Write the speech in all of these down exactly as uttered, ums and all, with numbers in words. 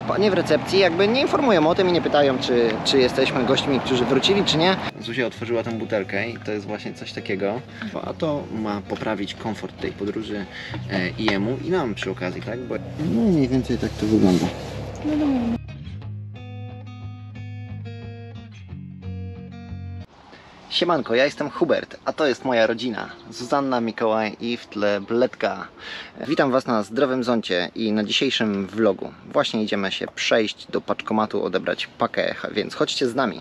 Panie w recepcji jakby nie informują o tym i nie pytają, czy, czy jesteśmy gośćmi, którzy wrócili, czy nie. Zuzia otworzyła tę butelkę i to jest właśnie coś takiego. A to ma poprawić komfort tej podróży e, i jemu, i nam przy okazji, tak? Bo... No mniej więcej tak to wygląda. No, no, no. Siemanko, ja jestem Hubert, a to jest moja rodzina. Zuzanna, Mikołaj i w tle Bledka. Witam Was na Zdrowym Zoncie i na dzisiejszym vlogu. Właśnie idziemy się przejść do paczkomatu, odebrać pakę, więc chodźcie z nami.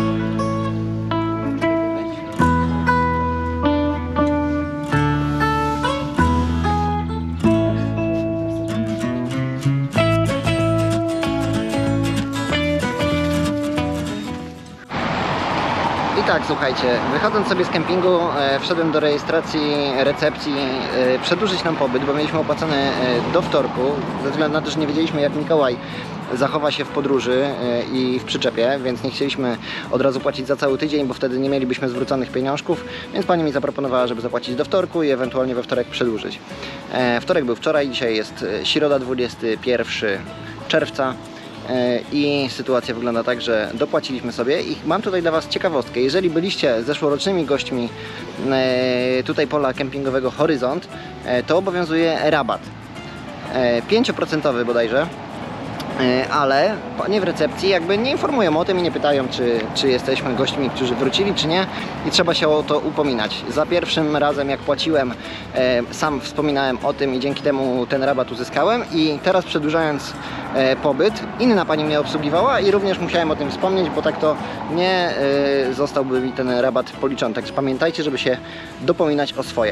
Tak, słuchajcie, wychodząc sobie z kempingu, e, wszedłem do rejestracji recepcji e, przedłużyć nam pobyt, bo mieliśmy opłacone e, do wtorku, ze względu na to, że nie wiedzieliśmy, jak Mikołaj zachowa się w podróży e, i w przyczepie, więc nie chcieliśmy od razu płacić za cały tydzień, bo wtedy nie mielibyśmy zwróconych pieniążków, więc pani mi zaproponowała, żeby zapłacić do wtorku i ewentualnie we wtorek przedłużyć. E, wtorek był wczoraj, dzisiaj jest środa, dwudziestego pierwszego czerwca. I sytuacja wygląda tak, że dopłaciliśmy sobie i mam tutaj dla Was ciekawostkę. Jeżeli byliście zeszłorocznymi gośćmi tutaj pola kempingowego Horyzont, to obowiązuje rabat pięć procent bodajże, ale panie w recepcji jakby nie informują o tym i nie pytają, czy, czy jesteśmy gośćmi, którzy wrócili, czy nie, i trzeba się o to upominać. Za pierwszym razem, jak płaciłem, e, sam wspominałem o tym i dzięki temu ten rabat uzyskałem, i teraz przedłużając e, pobyt, inna pani mnie obsługiwała i również musiałem o tym wspomnieć, bo tak to nie e, zostałby mi ten rabat policzony. Także pamiętajcie, żeby się dopominać o swoje.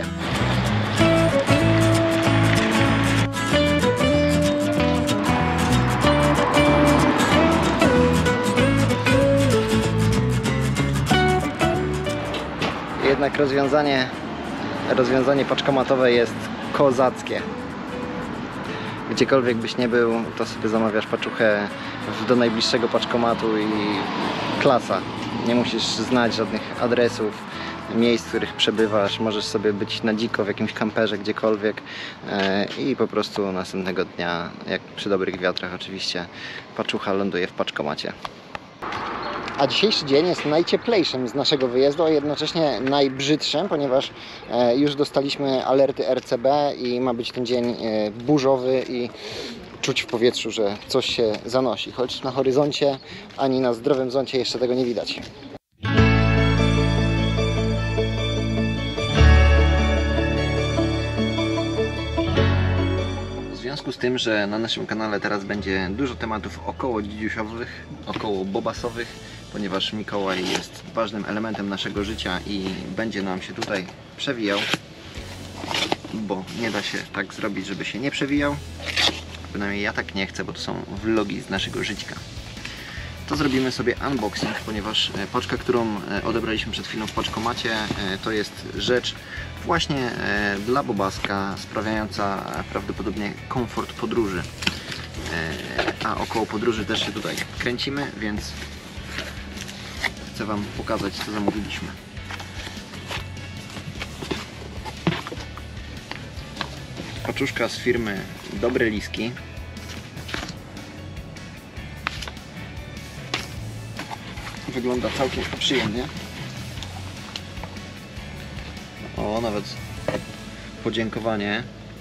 Jednak rozwiązanie, rozwiązanie paczkomatowe jest kozackie. Gdziekolwiek byś nie był, to sobie zamawiasz paczuchę do najbliższego paczkomatu i klasa. Nie musisz znać żadnych adresów, miejsc, w których przebywasz. Możesz sobie być na dziko w jakimś kamperze, gdziekolwiek i po prostu następnego dnia, jak przy dobrych wiatrach oczywiście, paczucha ląduje w paczkomacie. A dzisiejszy dzień jest najcieplejszym z naszego wyjazdu, a jednocześnie najbrzydszym, ponieważ już dostaliśmy alerty R C B i ma być ten dzień burzowy i czuć w powietrzu, że coś się zanosi. Choć na horyzoncie ani na Zdrowym Zoncie jeszcze tego nie widać. W związku z tym, że na naszym kanale teraz będzie dużo tematów około dzidziusiowych, około bobasowych, ponieważ Mikołaj jest ważnym elementem naszego życia i będzie nam się tutaj przewijał, bo nie da się tak zrobić, żeby się nie przewijał. Przynajmniej ja tak nie chcę, bo to są vlogi z naszego żyćka. To zrobimy sobie unboxing, ponieważ paczka, którą odebraliśmy przed chwilą w paczkomacie, to jest rzecz właśnie dla bobaska, sprawiająca prawdopodobnie komfort podróży. A około podróży też się tutaj kręcimy, więc chcę Wam pokazać, co zamówiliśmy. Paczuszka z firmy Dobre Liski. Wygląda całkiem przyjemnie. O, nawet podziękowanie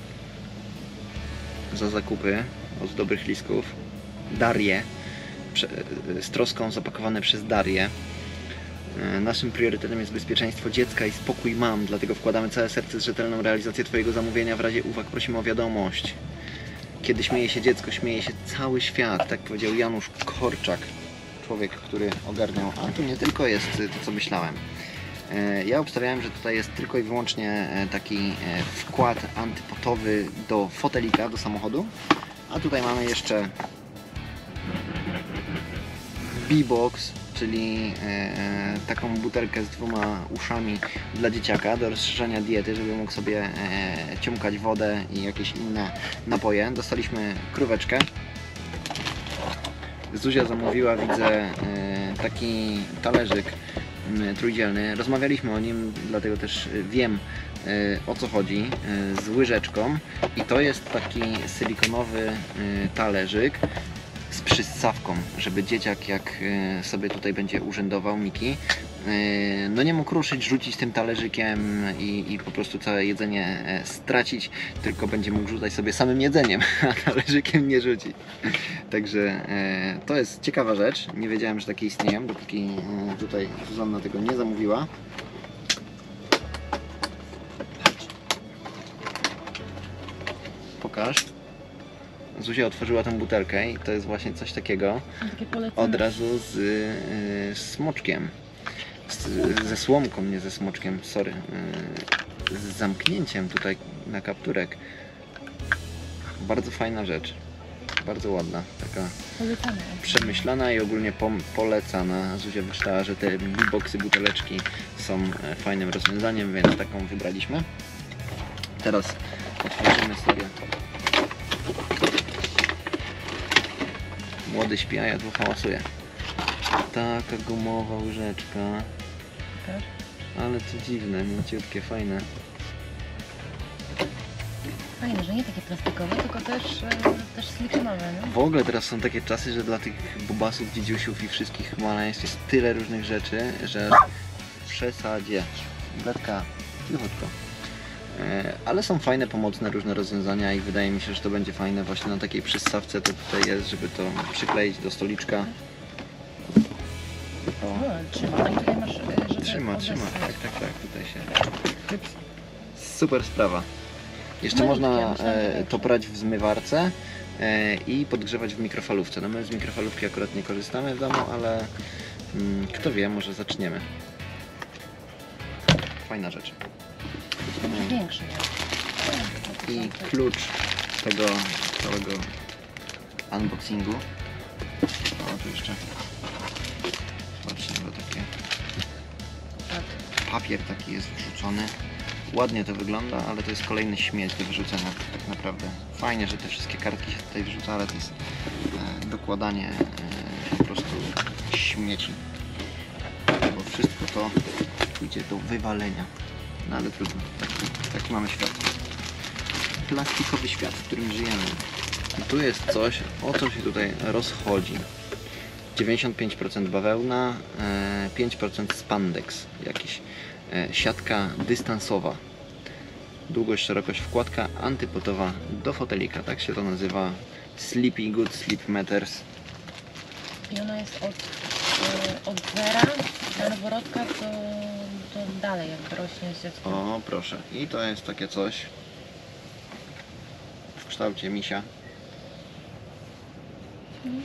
za zakupy od Dobrych Lisków. Darię, z troską zapakowane przez Darię. Naszym priorytetem jest bezpieczeństwo dziecka i spokój mam, dlatego wkładamy całe serce z rzetelną realizację Twojego zamówienia. W razie uwag prosimy o wiadomość. Kiedy śmieje się dziecko, śmieje się cały świat, tak powiedział Janusz Korczak, człowiek, który ogarniał. A tu nie tylko jest to, co myślałem. Ja obstawiałem, że tutaj jest tylko i wyłącznie taki wkład antypotowy do fotelika, do samochodu, a tutaj mamy jeszcze B-Box, czyli e, taką butelkę z dwoma uszami dla dzieciaka do rozszerzenia diety, żeby mógł sobie e, ciumkać wodę i jakieś inne napoje. Dostaliśmy króweczkę. Zuzia zamówiła, widzę, e, taki talerzyk e, trójdzielny. Rozmawialiśmy o nim, dlatego też wiem, e, o co chodzi, e, z łyżeczką, i to jest taki silikonowy e, talerzyk z przyssawką, żeby dzieciak jak sobie tutaj będzie urzędował, Miki, no nie mógł ruszyć, rzucić tym talerzykiem i, i po prostu całe jedzenie stracić, tylko będzie mógł rzucać sobie samym jedzeniem, a talerzykiem nie rzuci. Także to jest ciekawa rzecz. Nie wiedziałem, że takie istnieją, dopóki tutaj Zuzanna tego nie zamówiła. Pokaż. Zuzia otworzyła tę butelkę i to jest właśnie coś takiego. Od razu z y, smoczkiem. Z, ze słomką, nie ze smoczkiem, sorry. Y, z zamknięciem tutaj na kapturek. Bardzo fajna rzecz. Bardzo ładna. Taka polecana. Przemyślana i ogólnie polecana. Zuzia wyczytała, że te boxy, buteleczki są fajnym rozwiązaniem, więc taką wybraliśmy. Teraz otworzymy sobie. Młody śpi, a ja tu hałasuję. Taka gumowa łyżeczka. Ale to dziwne, mięciutkie, fajne. Fajne, że nie takie plastikowe, tylko też, też silikonowe, nie? W ogóle teraz są takie czasy, że dla tych bobasów, dziedziusiów i wszystkich maleństw jest tyle różnych rzeczy, że w przesadzie. Bledka, cichutko. Ale są fajne, pomocne różne rozwiązania i wydaje mi się, że to będzie fajne właśnie na takiej przyssawce, to tutaj jest, żeby to przykleić do stoliczka. O, o trzyma, tak tutaj masz, żeby trzyma, trzyma, tak, tak, tak, tutaj się. Super sprawa. Jeszcze no, można ja myślałam, e, to prać w zmywarce e, i podgrzewać w mikrofalówce. No my z mikrofalówki akurat nie korzystamy w domu, ale mm, kto wie, może zaczniemy. Fajna rzecz. Większy. I klucz tego całego unboxingu. O, tu jeszcze patrzcie, bo takie papier taki jest wrzucony. Ładnie to wygląda, ale to jest kolejny śmieć do wyrzucenia tak naprawdę. Fajnie, że te wszystkie kartki się tutaj wrzuca, ale to jest e, dokładanie e, po prostu śmieci. Bo wszystko to pójdzie do wywalenia. No ale trudno, taki, taki mamy świat. Plastikowy świat, w którym żyjemy. I tu jest coś, o co się tutaj rozchodzi. dziewięćdziesiąt pięć procent bawełna, pięć procent spandex, jakiś. Siatka dystansowa. Długość, szerokość, wkładka antypotowa do fotelika, tak się to nazywa. Sleepy Good Sleep Matters. I ona jest od, od zera do noworodka do, do dalej, jak rośnie z dzieckiem. O, proszę. I to jest takie coś w kształcie misia. Hmm.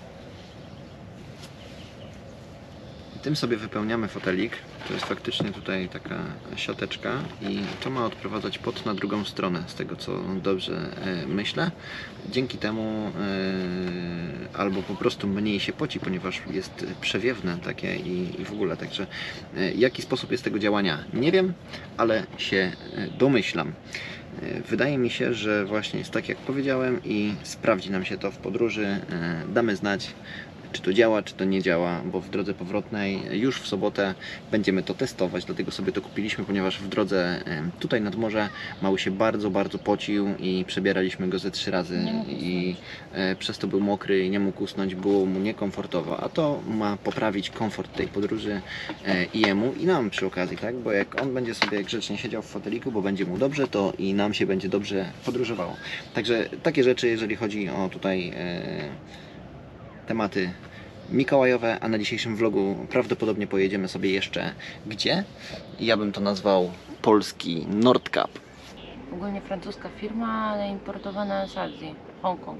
Tym sobie wypełniamy fotelik. To jest faktycznie tutaj taka siateczka i to ma odprowadzać pot na drugą stronę, z tego co dobrze e, myślę. Dzięki temu e, albo po prostu mniej się poci, ponieważ jest przewiewne takie i, i w ogóle. Także e, jaki sposób jest tego działania? Nie wiem, ale się domyślam. E, wydaje mi się, że właśnie jest tak jak powiedziałem i sprawdzi nam się to w podróży. E, damy znać, czy to działa, czy to nie działa, bo w drodze powrotnej już w sobotę będziemy to testować, dlatego sobie to kupiliśmy, ponieważ w drodze tutaj nad morze mały się bardzo, bardzo pocił i przebieraliśmy go ze trzy razy i e, przez to był mokry i nie mógł usnąć, było mu niekomfortowo, a to ma poprawić komfort tej podróży e, i jemu i nam przy okazji, tak, bo jak on będzie sobie grzecznie siedział w foteliku, bo będzie mu dobrze, to i nam się będzie dobrze podróżowało. Także takie rzeczy, jeżeli chodzi o tutaj e, tematy mikołajowe, a na dzisiejszym vlogu prawdopodobnie pojedziemy sobie jeszcze gdzie? Ja bym to nazwał polski Nordkap. Ogólnie francuska firma, ale importowana z Azji, Hongkong.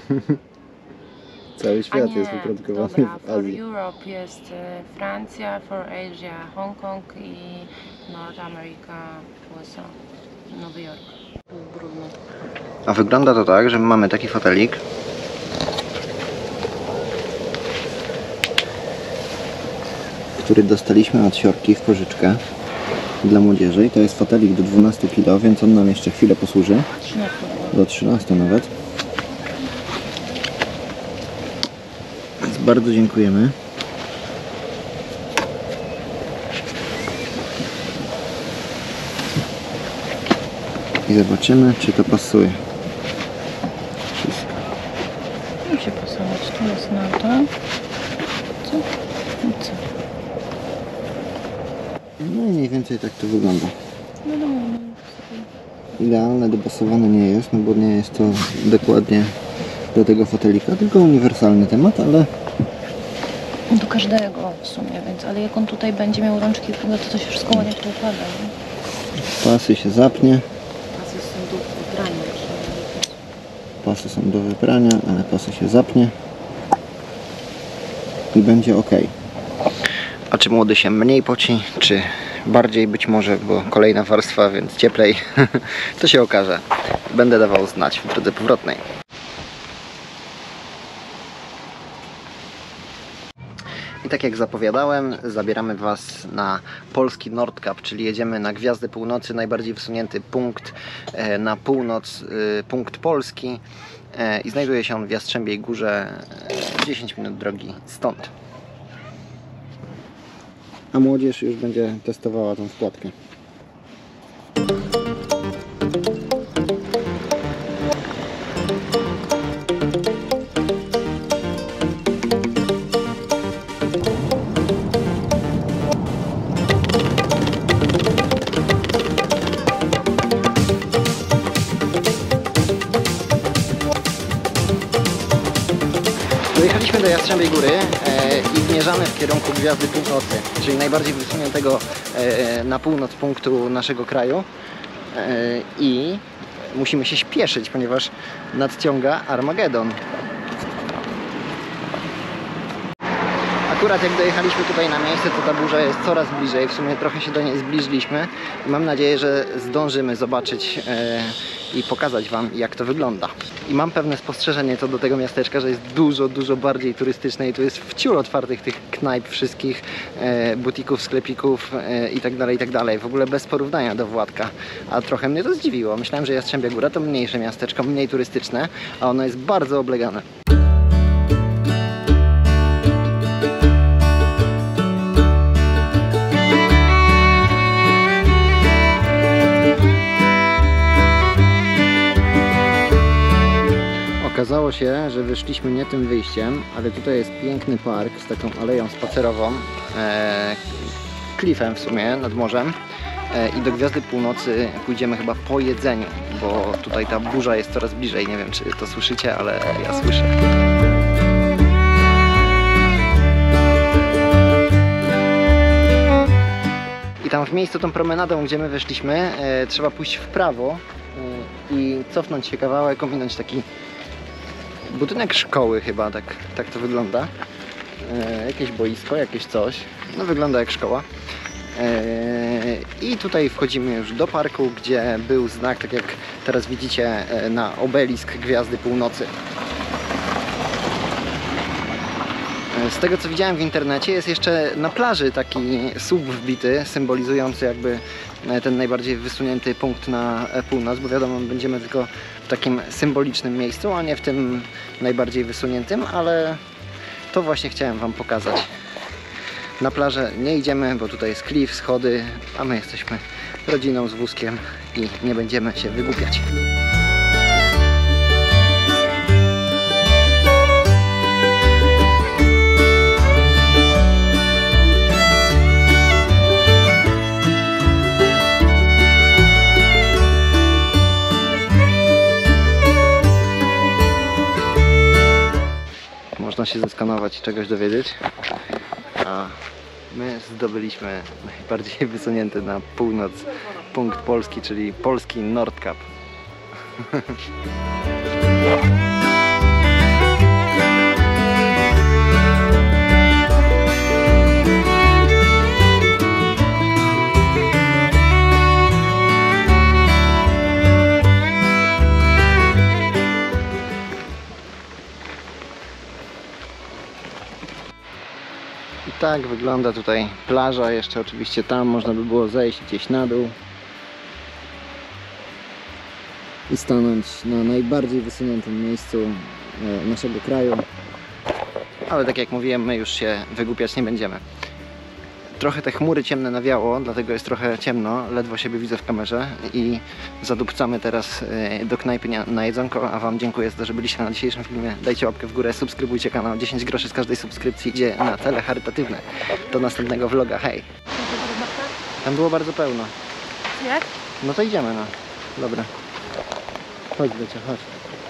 Cały świat nie, jest wyprodukowany dobra, w Azji. For Europe jest e, Francja, for Asia Hongkong i North America U S A, Nowy Jork. Był brudny. A wygląda to tak, że mamy taki fotelik. Który dostaliśmy od siorki w pożyczkę dla młodzieży i to jest fotelik do dwunastu kilo, więc on nam jeszcze chwilę posłuży. Do trzynastu nawet. Więc bardzo dziękujemy. I zobaczymy, czy to pasuje. Wszystko. Musi pasować tu. jest na to. Co? I co? No i mniej więcej tak to wygląda. No dobra. Idealne, dopasowane nie jest, no bo nie jest to dokładnie do tego fotelika, tylko uniwersalny temat, ale Do każdego w sumie, więc ale jak on tutaj będzie miał rączki, no to to się wszystko ładnie w to układa. Nie? pasy się zapnie. Pasy są do wybrania. Pasy są do wybrania, ale pasy się zapnie i będzie ok. A czy młody się mniej poci, czy bardziej? Być może, bo kolejna warstwa, więc cieplej. To się okaże. Będę dawał znać w drodze powrotnej. I tak jak zapowiadałem, zabieramy Was na polski Nordkap, czyli jedziemy na Gwiazdę Północy, najbardziej wysunięty punkt na północ, punkt Polski, i znajduje się on w Jastrzębiej Górze, dziesięć minut drogi stąd. A młodzież już będzie testowała tą wkładkę. Dojechaliśmy do Jastrzębiej Góry e, i zmierzamy w kierunku Gwiazdy Północy, czyli najbardziej wysuniętego e, na północ punktu naszego kraju, e, i musimy się śpieszyć, ponieważ nadciąga Armagedon. Akurat jak dojechaliśmy tutaj na miejsce, to ta burza jest coraz bliżej, w sumie trochę się do niej zbliżyliśmy i mam nadzieję, że zdążymy zobaczyć e, i pokazać Wam, jak to wygląda. I mam pewne spostrzeżenie co do tego miasteczka, że jest dużo, dużo bardziej turystyczne i tu jest wciul otwartych tych knajp wszystkich, e, butików, sklepików e, i tak dalej, i tak dalej. W ogóle bez porównania do Władka. A trochę mnie to zdziwiło. Myślałem, że Jastrzębia Góra to mniejsze miasteczko, mniej turystyczne, a ono jest bardzo oblegane. Okazało się, że wyszliśmy nie tym wyjściem, ale tutaj jest piękny park z taką aleją spacerową, e, klifem w sumie nad morzem, e, i do Gwiazdy Północy pójdziemy chyba po jedzeniu, bo tutaj ta burza jest coraz bliżej. Nie wiem, czy to słyszycie, ale ja słyszę. I tam w miejscu tą promenadą, gdzie my weszliśmy, e, trzeba pójść w prawo e, i cofnąć się kawałek, ominąć taki budynek szkoły chyba, tak, tak to wygląda. E, jakieś boisko, jakieś coś. No wygląda jak szkoła. E, I tutaj wchodzimy już do parku, gdzie był znak, tak jak teraz widzicie, na obelisk Gwiazdy Północy. Z tego co widziałem w internecie, jest jeszcze na plaży taki słup wbity, symbolizujący jakby ten najbardziej wysunięty punkt na północ, bo wiadomo, będziemy tylko w takim symbolicznym miejscu, a nie w tym najbardziej wysuniętym, ale to właśnie chciałem Wam pokazać. Na plażę nie idziemy, bo tutaj jest klif, schody, a my jesteśmy rodziną z wózkiem i nie będziemy się wygłupiać. Można się zeskanować i czegoś dowiedzieć, a my zdobyliśmy najbardziej wysunięty na północ punkt Polski, czyli polski Nordkap. I tak wygląda tutaj plaża. Jeszcze oczywiście tam można by było zejść gdzieś na dół i stanąć na najbardziej wysuniętym miejscu naszego kraju. Ale tak jak mówiłem, my już się wygłupiać nie będziemy. trochę te chmury ciemne nawiało, dlatego jest trochę ciemno, ledwo siebie widzę w kamerze i zadupcamy teraz do knajpy na jedzonko, a wam dziękuję za to, że byliście na dzisiejszym filmie. Dajcie łapkę w górę, subskrybujcie kanał, dziesięć groszy z każdej subskrypcji idzie na cele charytatywne. Do następnego vloga, hej! Tam było bardzo pełno. Jak? No to idziemy, no. Dobra. Chodź, Becia, chodź.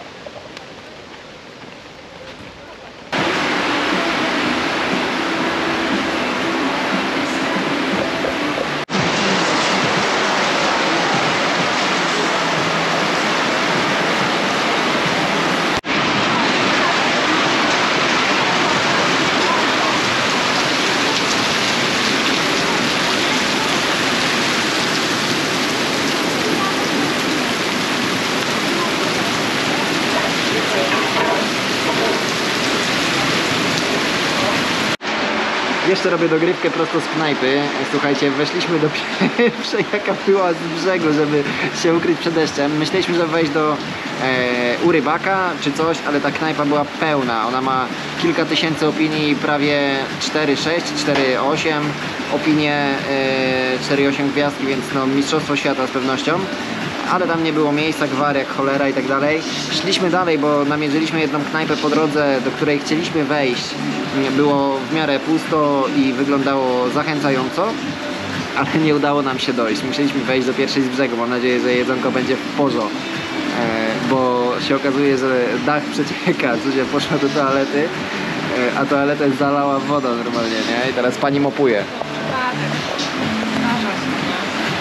Jeszcze robię dogrywkę prosto z knajpy. Słuchajcie, weszliśmy do pierwszej, jaka była z brzegu, żeby się ukryć przed deszczem. Myśleliśmy, że wejść do e, u rybaka czy coś, ale ta knajpa była pełna. Ona ma kilka tysięcy opinii, prawie cztery sześć, cztery osiem opinie, e, cztery osiem gwiazdki, więc no mistrzostwo świata z pewnością. Ale tam nie było miejsca, gwar jak cholera i tak dalej. Szliśmy dalej, bo namierzyliśmy jedną knajpę po drodze, do której chcieliśmy wejść. Było w miarę pusto i wyglądało zachęcająco, ale nie udało nam się dojść. Musieliśmy wejść do pierwszej z brzegu. Mam nadzieję, że jedzonko będzie w porządku, bo się okazuje, że dach przecieka, co się poszła do toalety, a toaletę zalała wodą normalnie, nie? I teraz pani mopuje. Tak. Zdarza się, nie?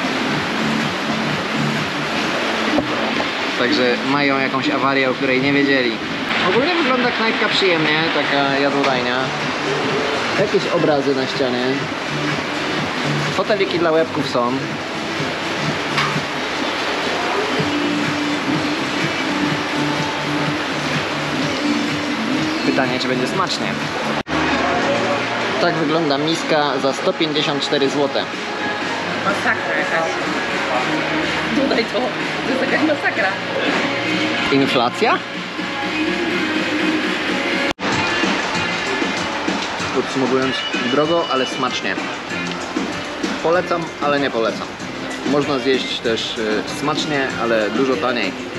Także mają jakąś awarię, o której nie wiedzieli. Ogólnie wygląda knajpka przyjemnie, taka jadłodajnia. Jakieś obrazy na ścianie. Foteliki dla łebków są. Pytanie, czy będzie smacznie. Tak wygląda miska za sto pięćdziesiąt cztery złote. Masakra jakaś. Dodaj to, to jest jakaś masakra. Inflacja? Podsumowując, drogo, ale smacznie. Polecam, ale nie polecam. Można zjeść też smacznie, ale dużo taniej.